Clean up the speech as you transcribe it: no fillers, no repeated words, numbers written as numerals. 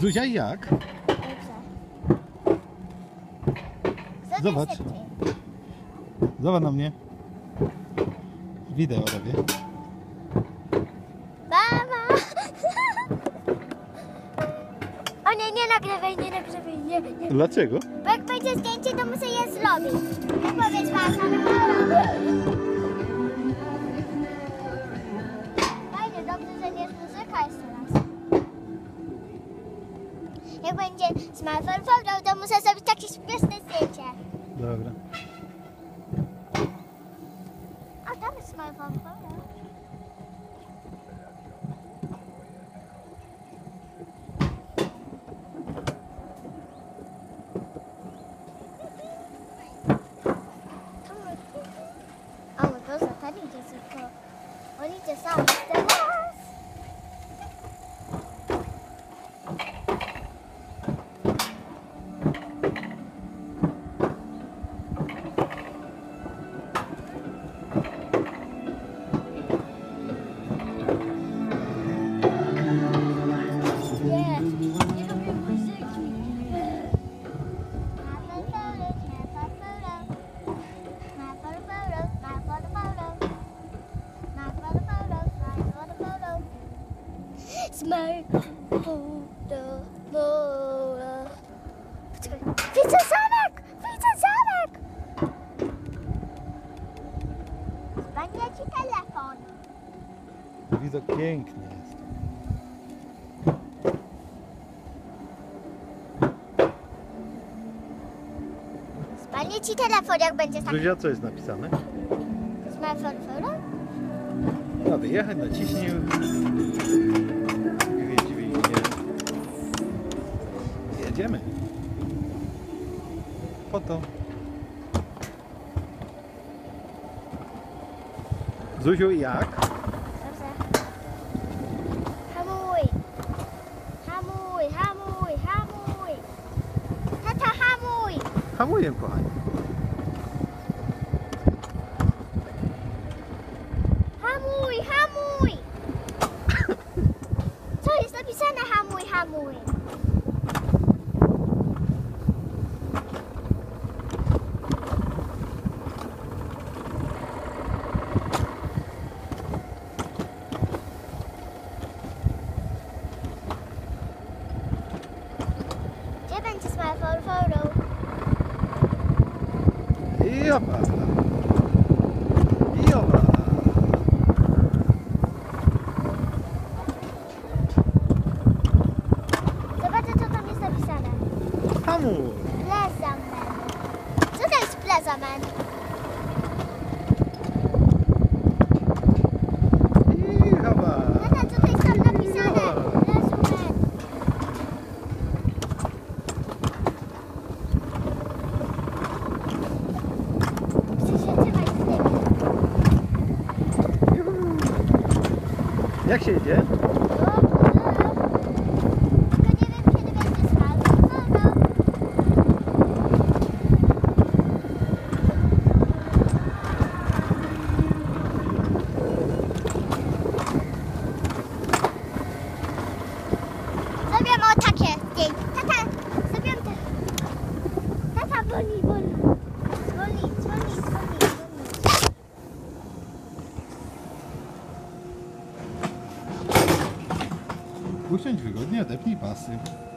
Zuzia, jak? Zobacz. Zobacz na mnie. Wideo robię. Mama! O nie, nie nagrywaj, nie. Dlaczego? Bo jak będzie zdjęcie, to muszę je zrobić. Nie powiedz Wasza. Fajnie, dobrze, że nie jest muzyka jeszcze raz. Jak będzie smartfon photo, to muszę zrobić takie śmieszne zdjęcie. Dobra. A tam jest smartfon photo. O, to za ten idzie tylko. On idzie sam. Teraz. Nie lubię muzyki. Smile photo. Widzę zamek! Zbanię ci telefon. Widok piękny jest. Zbanię ci telefon, jak będzie tak. Zuzia, co jest napisane? Smartfon photo? Na wyjechać, naciśnij. Dźwignię. Jedziemy. Po to. Zuziu, jak? Dobrze. Hamuj. Tata, hamuj. Hamuję, kochani. Hamuj. Co jest napisane? Hamuj. Gdzie będzie smartfon photo? Jopa. Jopa. Zobaczcie, co tam jest napisane. Hamuj. Plezaman. Co to jest plezaman? Jopa. Tata, co to jest tam napisane? Plezaman. Chcę się trzymać z tym. Jak się jedzie? Tylko nie wiem, kiedy będzie smartfon photo. Zrobię o takie zdjęcie. Tata, zrobię te. Tata, boli. Dzwoni. Usiądź wygodnie, odepnij pasy.